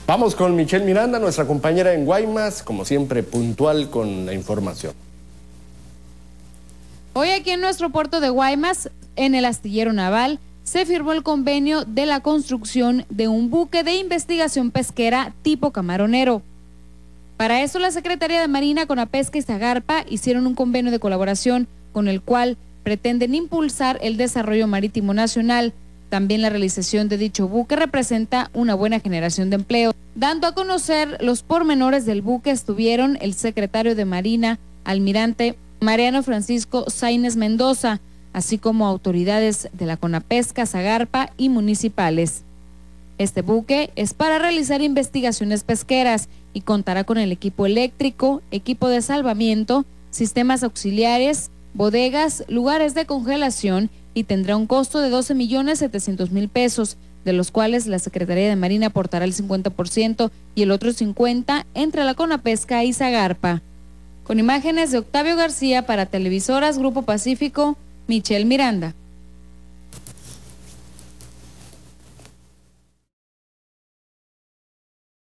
Vamos con Michelle Miranda, nuestra compañera en Guaymas, como siempre puntual con la información. Hoy aquí en nuestro puerto de Guaymas, en el astillero naval, se firmó el convenio de la construcción de un buque de investigación pesquera tipo camaronero. Para eso la Secretaría de Marina, Conapesca y Zagarpa hicieron un convenio de colaboración con el cual pretenden impulsar el desarrollo marítimo nacional. También la realización de dicho buque representa una buena generación de empleo. Dando a conocer los pormenores del buque estuvieron el secretario de Marina, almirante Mariano Francisco Sáinez Mendoza, así como autoridades de la Conapesca, Zagarpa y municipales. Este buque es para realizar investigaciones pesqueras y contará con el equipo eléctrico, equipo de salvamiento, sistemas auxiliares, bodegas, lugares de congelación y tendrá un costo de 12.700.000 pesos, de los cuales la Secretaría de Marina aportará el 50% y el otro 50% entre la Conapesca y Zagarpa. Con imágenes de Octavio García para Televisoras Grupo Pacífico, Michelle Miranda.